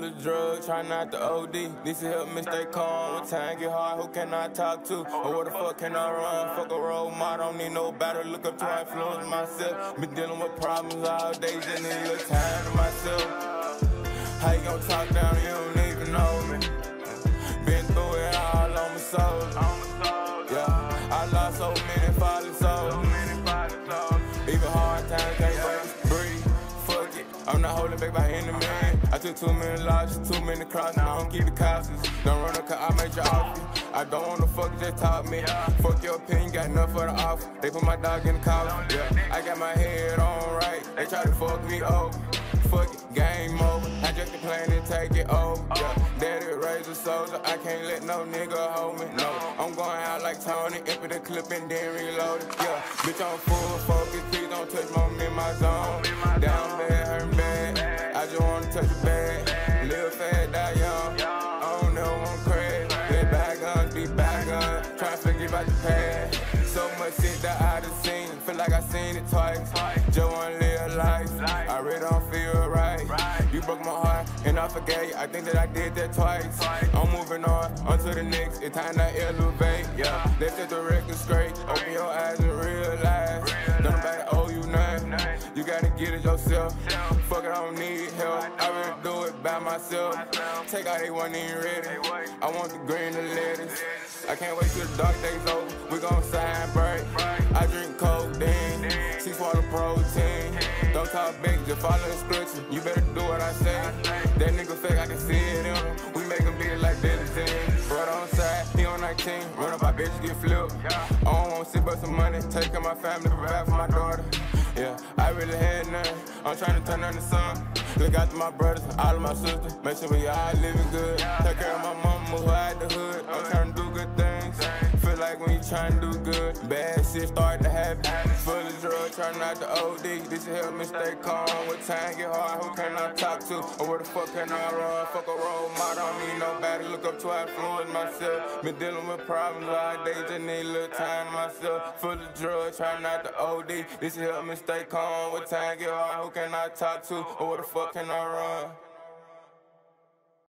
Full of drugs, try not to OD. This will help me stay calm. When time get hard, who can I talk to? Or where the fuck can I run? Fuck a role model, don't need no battle. Look up to I influence myself. Been dealing with problems all day, just need a little time to myself. How you gon' talk down, you don't even know me. Been through it all on my soul. Yeah, I lost so many fallen souls. Even hard times can't breathe. Fuck it, I'm not holding back by any man. I took too many losses, too many crosses. I don't keep the cautions. Don't run up, cause I made your offer. I don't wanna fuck, just talk me. Fuck your opinion, got enough for the offer. They put my dog in the coffin. Yeah, I got my head on right. They try to fuck me over. Fuck it, game over. I just plan to take it over. Yeah, daddy raised a soldier. I can't let no nigga hold me. No, I'm going out like Tony, empty the clip and then reload it. Yeah, bitch, I'm full focus. Please don't touch me, I'm in my zone. Down bad, hurting bad. I just wanna touch your bag. Live fast, die young. I don't know, I'm crazy. They bad guns, be bad guns. Tryna forget about the past. So much shit that I done seen. Feel like I seen it twice. Just wanna live life. I really don't feel right. You broke my heart and I forgave you. I think that I did that twice. I'm moving on to the next. It's time to elevate. Yeah, let's set the record straight. Open your eyes and realize don't nobody owe you nothing. You gotta get it yourself. Fuck it, I don't need help. I really do it by myself. Take out, they wasn't even ready. I want the green, the lettuce. I can't wait till the dark days over. We gon' shine bright. I drink codeine, 6 water protein. Don't talk big, just follow the scripture. You better do what I say. That nigga fake, I can see it in him. We make him big like Billy Jean. Right on side, he on 19. Run up, my bitch get flipped. I don't want shit but some money. Take care of my family, provide for my daughter. Yeah, I really had nothing. I'm trying to turn on the sun. Look after my brothers, all of my sisters. Make sure we all living good. Take care of my mama who out the hood. I'm trying to do good things. Feel like when you trying to do good, bad shit start to happen. Full of drugs, try not to OD. This will help me stay calm. When time get hard, who can I talk to? Or where the fuck can I run? Fuck a role model, don't need nobody. Look up to I influence myself. Been dealing with problems all day, just need a little time to myself. Full of drugs, try not to OD. This will help me stay calm. When time get hard, who can I talk to? Or where the fuck can I run?